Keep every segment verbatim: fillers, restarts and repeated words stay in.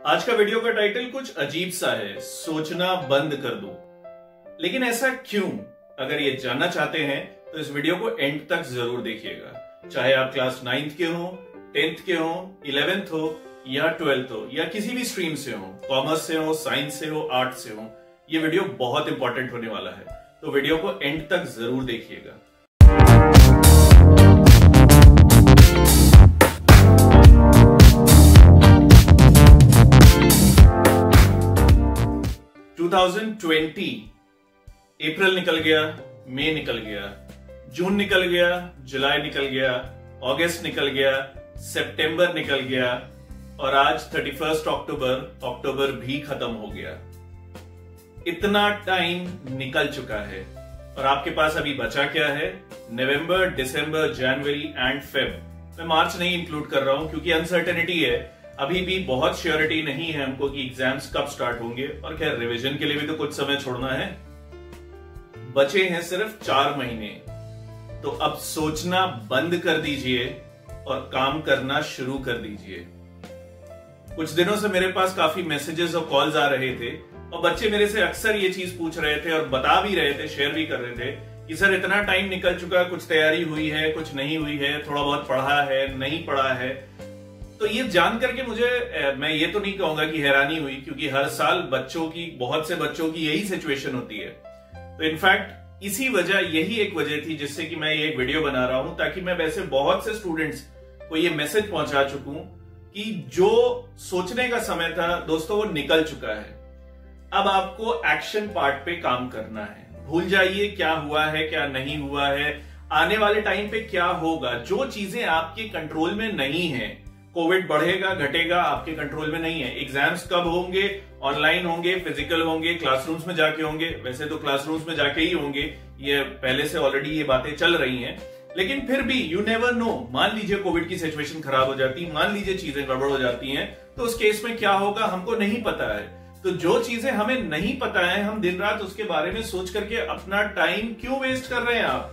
आज का वीडियो का टाइटल कुछ अजीब सा है, सोचना बंद कर दो। लेकिन ऐसा क्यों? अगर ये जानना चाहते हैं तो इस वीडियो को एंड तक जरूर देखिएगा। चाहे आप क्लास नाइन्थ के हो, टेंथ के हो, इलेवेंथ हो या ट्वेल्थ हो या किसी भी स्ट्रीम से हो, कॉमर्स से हो, साइंस से हो, आर्ट से हो, ये वीडियो बहुत इंपॉर्टेंट होने वाला है। तो वीडियो को एंड तक जरूर देखिएगा। ट्वेंटी ट्वेंटी अप्रैल निकल गया, मई निकल गया, जून निकल गया, जुलाई निकल गया, अगस्त निकल गया, सितंबर निकल गया और आज थर्टी फर्स्ट अक्टूबर, अक्टूबर भी खत्म हो गया। इतना टाइम निकल चुका है और आपके पास अभी बचा क्या है? नवंबर, दिसंबर, जनवरी एंड फेब। मैं मार्च नहीं इंक्लूड कर रहा हूं क्योंकि अनसर्टेनिटी है, अभी भी बहुत श्योरिटी नहीं है हमको कि एग्जाम्स कब स्टार्ट होंगे और खैर रिवीजन के लिए भी तो कुछ समय छोड़ना है। बचे हैं सिर्फ चार महीने, तो अब सोचना बंद कर दीजिए और काम करना शुरू कर दीजिए। कुछ दिनों से मेरे पास काफी मैसेजेस और कॉल्स आ रहे थे और बच्चे मेरे से अक्सर ये चीज पूछ रहे थे और बता भी रहे थे, शेयर भी कर रहे थे कि सर इतना टाइम निकल चुका, कुछ तैयारी हुई है, कुछ नहीं हुई है, थोड़ा बहुत पढ़ा है, नहीं पढ़ा है। तो ये जान करके मुझे, मैं ये तो नहीं कहूंगा कि हैरानी हुई, क्योंकि हर साल बच्चों की, बहुत से बच्चों की यही सिचुएशन होती है। तो इनफैक्ट इसी वजह, यही एक वजह थी जिससे कि मैं ये एक वीडियो बना रहा हूं, ताकि मैं वैसे बहुत से स्टूडेंट्स को ये मैसेज पहुंचा चुकूं कि जो सोचने का समय था दोस्तों वो निकल चुका है। अब आपको एक्शन पार्ट पे काम करना है। भूल जाइए क्या हुआ है, क्या नहीं हुआ है, आने वाले टाइम पे क्या होगा। जो चीजें आपके कंट्रोल में नहीं है, कोविड बढ़ेगा घटेगा, आपके कंट्रोल में नहीं है। एग्जाम्स कब होंगे, ऑनलाइन होंगे, फिजिकल होंगे, क्लासरूम्स में जाके होंगे। वैसे तो क्लासरूम्स में जाके ही होंगे, ये पहले से ऑलरेडी ये बातें चल रही हैं, लेकिन फिर भी यू नेवर नो। मान लीजिए कोविड की सिचुएशन खराब हो जाती, मान लीजिए चीजें गड़बड़ हो जाती हैं, तो उस केस में क्या होगा हमको नहीं पता है। तो जो चीजें हमें नहीं पता है, हम दिन रात उसके बारे में सोच करके अपना टाइम क्यों वेस्ट कर रहे हैं? आप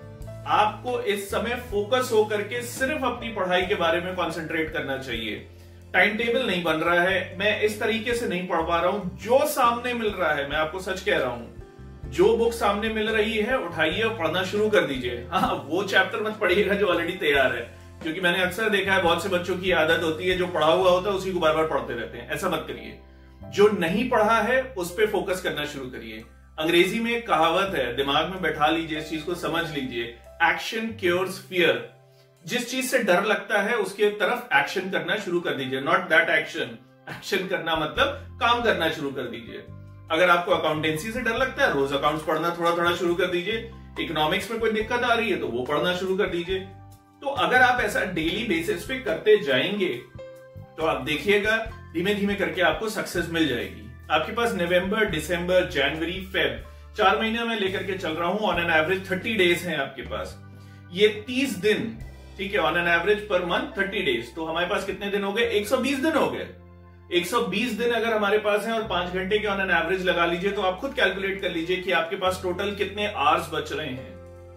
आपको इस समय फोकस होकर के सिर्फ अपनी पढ़ाई के बारे में कंसंट्रेट करना चाहिए। टाइम टेबल नहीं बन रहा है, मैं इस तरीके से नहीं पढ़ पा रहा हूं, जो सामने मिल रहा है, मैं आपको सच कह रहा हूं, जो बुक सामने मिल रही है उठाइए और पढ़ना शुरू कर दीजिए। हाँ, वो चैप्टर मत पढ़िएगा जो ऑलरेडी तैयार है, क्योंकि मैंने अक्सर देखा है बहुत से बच्चों की आदत होती है, जो पढ़ा हुआ होता है उसी को बार बार पढ़ते रहते हैं। ऐसा मत करिए। जो नहीं पढ़ा है उस पर फोकस करना शुरू करिए। अंग्रेजी में एक कहावत है, दिमाग में बैठा लीजिए, इस चीज को समझ लीजिए, एक्शन क्योर्स फियर। जिस चीज से डर लगता है उसके तरफ एक्शन करना शुरू कर दीजिए, नॉट दैट एक्शन। एक्शन करना मतलब काम करना शुरू कर दीजिए। अगर आपको अकाउंटेंसी से डर लगता है, रोज अकाउंट्स पढ़ना थोड़ा थोड़ा शुरू कर दीजिए। इकोनॉमिक्स में कोई दिक्कत आ रही है तो वो पढ़ना शुरू कर दीजिए। तो अगर आप ऐसा डेली बेसिस पे करते जाएंगे तो आप देखिएगा धीमे धीमे करके आपको सक्सेस मिल जाएगी। आपके पास नवंबर, दिसंबर, जनवरी, फेब, चार महीने में लेकर के चल रहा हूं। On an average thirty days हैं आपके पास, ये तीस दिन, ठीक है। On an average per month thirty days, तो हमारे पास कितने दिन हो गए? एक सौ बीस दिन हो गए। एक सौ बीस दिन अगर हमारे पास हैं और पांच घंटे के ऑन एन एवरेज लगा लीजिए, तो आप खुद कैलकुलेट कर लीजिए कि आपके पास टोटल कितने आवर्स बच रहे हैं।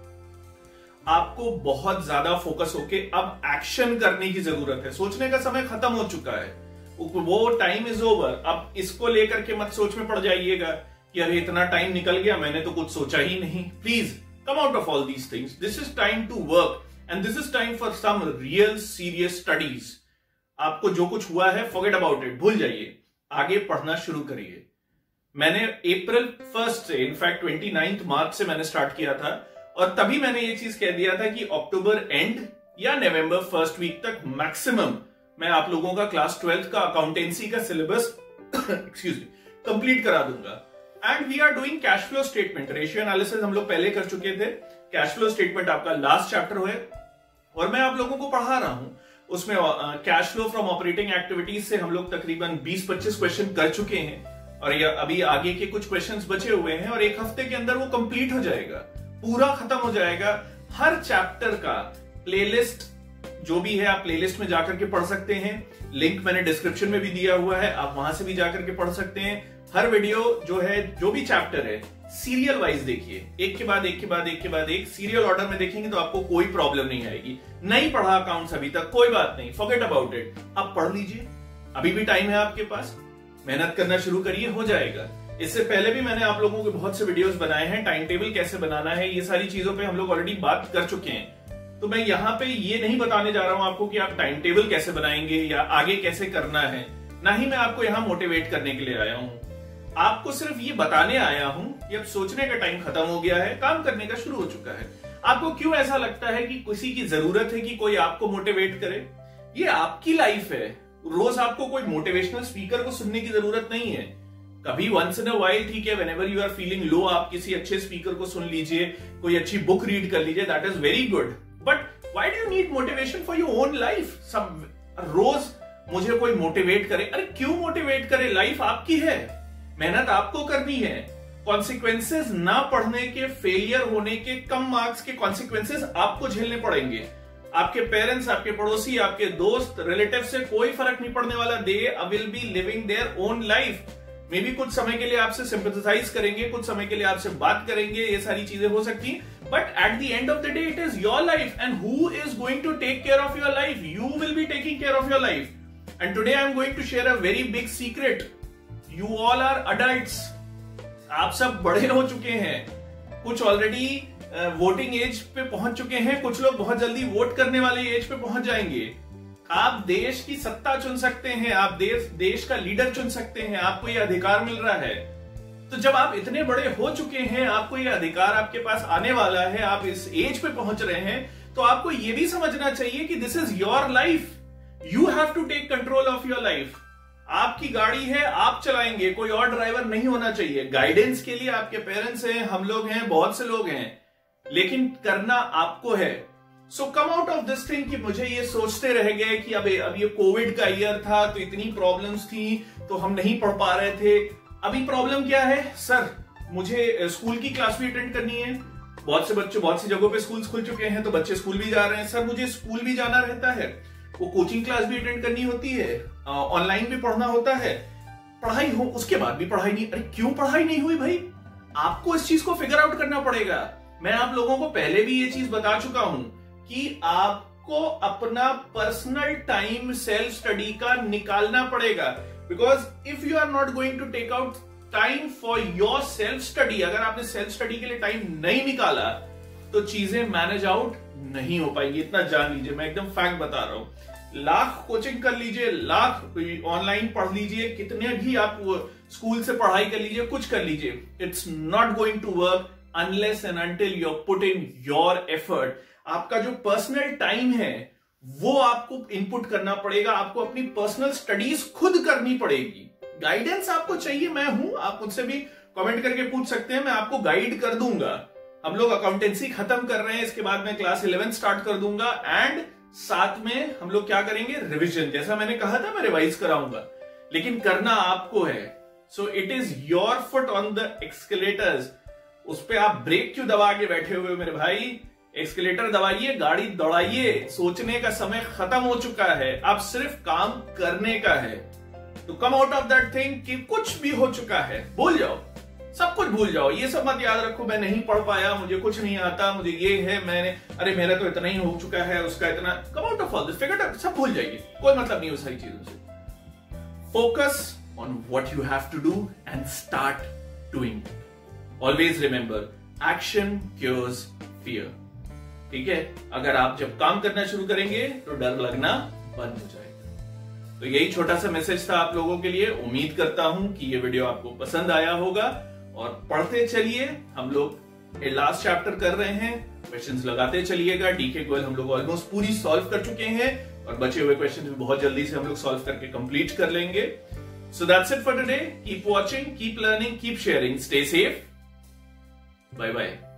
आपको बहुत ज्यादा फोकस होके अब एक्शन करने की जरूरत है। सोचने का समय खत्म हो चुका है, वो टाइम इज ओवर। अब इसको लेकर के मत सोच में पड़ जाइएगा कि अरे इतना टाइम निकल गया, मैंने तो कुछ सोचा ही नहीं। Please come out of all these things. This is time to work and this is time for some real serious studies. आपको जो कुछ हुआ है फॉरगेट अबाउट इट, भूल जाइए, आगे पढ़ना शुरू करिए। मैंने अप्रैल फर्स्ट से, इनफैक्ट ट्वेंटी नाइन्थ मार्च से मैंने स्टार्ट किया था और तभी मैंने ये चीज कह दिया था कि अक्टूबर एंड या नवंबर फर्स्ट वीक तक मैक्सिमम मैं आप लोगों का क्लास ट्वेल्थ का अकाउंटेंसी का सिलेबस एक्सक्यूज मी कंप्लीट करा दूंगा। And we are doing cash flow statement, ratio analysis हम लोग पहले कर चुके थे। कैश फ्लो स्टेटमेंट आपका लास्ट चैप्टर है और मैं आप लोगों को पढ़ा रहा हूं। उसमें cash flow from operating activities से हम लोग तकरीबन बीस पच्चीस क्वेश्चन कर चुके हैं और ये अभी आगे के कुछ क्वेश्चंस बचे हुए हैं और एक हफ्ते के अंदर वो कंप्लीट हो जाएगा, पूरा खत्म हो जाएगा। हर चैप्टर का प्लेलिस्ट जो भी है आप प्लेलिस्ट में जाकर के पढ़ सकते हैं। लिंक मैंने डिस्क्रिप्शन में भी दिया हुआ है, आप वहां से भी जाकर के पढ़ सकते हैं। हर वीडियो जो है, जो भी चैप्टर है, सीरियल वाइज देखिए, एक के बाद एक के बाद एक के बाद एक सीरियल ऑर्डर में देखेंगे तो आपको कोई प्रॉब्लम नहीं आएगी। नहीं पढ़ा अकाउंट्स अभी तक, कोई बात नहीं, फॉरगेट अबाउट इट। आप पढ़ लीजिए, अभी भी टाइम है आपके पास, मेहनत करना शुरू करिए, हो जाएगा। इससे पहले भी मैंने आप लोगों के बहुत से वीडियोस बनाए हैं, टाइम टेबल कैसे बनाना है, ये सारी चीजों पे हम लोग ऑलरेडी बात कर चुके हैं। तो मैं यहाँ पे ये नहीं बताने जा रहा हूं आपको कि आप टाइम टेबल कैसे बनाएंगे या आगे कैसे करना है, ना ही मैं आपको यहाँ मोटिवेट करने के लिए आया हूं। आपको सिर्फ ये बताने आया हूं कि अब सोचने का टाइम खत्म हो गया है, काम करने का शुरू हो चुका है। आपको क्यों ऐसा लगता है कि किसी की जरूरत है कि कोई आपको मोटिवेट करे? ये आपकी लाइफ है, रोज आपको कोई मोटिवेशनल स्पीकर को सुनने की जरूरत नहीं है। कभी वंस इन अ वाइल ठीक है, whenever you are feeling low, आप किसी अच्छे स्पीकर को सुन लीजिए, कोई अच्छी बुक रीड कर लीजिए, that is very good. But why do you need motivation for your own life? सब रोज मुझे कोई मोटिवेट करे, अरे क्यों मोटिवेट करे? लाइफ आपकी है, मेहनत आपको करनी है। कॉन्सिक्वेंसेज ना पढ़ने के, फेलियर होने के, कम मार्क्स के कॉन्सिक्वेंसेज आपको झेलने पड़ेंगे। आपके पेरेंट्स, आपके पड़ोसी, आपके दोस्त, रिलेटिव से कोई फर्क नहीं पड़ने वाला। They will be living their own life. Maybe कुछ समय के लिए आपसे सिंपैथाइज करेंगे, कुछ समय के लिए आपसे बात करेंगे, ये सारी चीजें हो सकती हैं, but at the end of the day it is your life and who is going to take care of your life? You will be taking care of your life. And today I am going to share a very big secret. You all are adults, आप सब बड़े हो चुके हैं, कुछ already voting as पे पहुंच चुके हैं, कुछ लोग बहुत जल्दी वोट करने वाले एज पे पहुंच जाएंगे। आप देश की सत्ता चुन सकते हैं, आप देश देश का लीडर चुन सकते हैं, आपको यह अधिकार मिल रहा है। तो जब आप इतने बड़े हो चुके हैं, आपको यह अधिकार आपके पास आने वाला है, आप इस एज पे पहुंच रहे हैं, तो आपको यह भी समझना चाहिए कि this is your life, you have to take control of your life. आपकी गाड़ी है, आप चलाएंगे, कोई और ड्राइवर नहीं होना चाहिए। गाइडेंस के लिए आपके पेरेंट्स हैं, हम लोग हैं, बहुत से लोग हैं, लेकिन करना आपको है। So come out of this thing कि मुझे ये सोचते रह गए कि अब अब ये कोविड का ईयर था तो इतनी प्रॉब्लम्स थी तो हम नहीं पढ़ पा रहे थे। अभी प्रॉब्लम क्या है? सर मुझे स्कूल की क्लास भी अटेंड करनी है, बहुत से बच्चे, बहुत सी जगहों पे स्कूल खुल चुके हैं तो बच्चे स्कूल भी जा रहे हैं। सर मुझे स्कूल भी जाना रहता है, वो कोचिंग क्लास भी अटेंड करनी होती है, ऑनलाइन भी पढ़ना होता है, पढ़ाई हो उसके बाद भी पढ़ाई नहीं। अरे क्यों पढ़ाई नहीं हुई भाई? आपको इस चीज को फिगर आउट करना पड़ेगा। मैं आप लोगों को पहले भी ये चीज बता चुका हूं कि आपको अपना पर्सनल टाइम सेल्फ स्टडी का निकालना पड़ेगा। Because if you are not going to take out time for your self study, अगर आपने सेल्फ स्टडी के लिए टाइम नहीं निकाला तो चीजें मैनेज आउट नहीं हो पाएंगी। इतना जान लीजिए, मैं एकदम फैक्ट बता रहा हूं। लाख कोचिंग कर लीजिए, लाख ऑनलाइन पढ़ लीजिए, कितने भी आप स्कूल से पढ़ाई कर लीजिए, कुछ कर लीजिए, it's not going to work unless and until you put in your effort। आपका जो पर्सनल टाइम है वो आपको इनपुट करना पड़ेगा, आपको अपनी पर्सनल स्टडीज खुद करनी पड़ेगी। गाइडेंस आपको चाहिए, मैं हूं, आप मुझसे भी कमेंट करके पूछ सकते हैं, मैं आपको गाइड कर दूंगा। हम लोग अकाउंटेंसी खत्म कर रहे हैं, इसके बाद मैं क्लास इलेवेंथ स्टार्ट कर दूंगा एंड साथ में हम लोग क्या करेंगे? रिविजन। जैसा मैंने कहा था मैं रिवाइज कराऊंगा, लेकिन करना आपको है। So it is your foot on the escalators. उस पे आप ब्रेक क्यों दबा के बैठे हुए मेरे भाई? एक्सकेलेटर दबाइए, गाड़ी दौड़ाइए। सोचने का समय खत्म हो चुका है, अब सिर्फ काम करने का है। तो come out of that thing कि कुछ भी हो चुका है भूल जाओ, सब कुछ भूल जाओ। ये सब मत याद रखो, मैं नहीं पढ़ पाया, मुझे कुछ नहीं आता, मुझे ये है, मैंने अरे मेरा तो इतना ही हो चुका है, उसका इतना। Come out of all this, figure out, सब भूल जाइए, कोई मतलब नहीं उस सारी चीजों से। Focus on what you have to do and start doing. Always remember, action cures fear। ठीक है, अगर आप जब काम करना शुरू करेंगे तो डर लगना बंद हो जाएगा। तो यही छोटा सा मैसेज था आप लोगों के लिए। उम्मीद करता हूं कि ये वीडियो आपको पसंद आया होगा और पढ़ते चलिए। हम लोग लास्ट चैप्टर कर रहे हैं, क्वेश्चंस लगाते चलिएगा। डीके गोयल हम लोग ऑलमोस्ट पूरी सॉल्व कर चुके हैं और बचे हुए क्वेश्चंस भी बहुत जल्दी से हम लोग सॉल्व करके कंप्लीट कर लेंगे। So that's it for today. Keep watching, keep learning, keep sharing. Stay safe. Bye bye.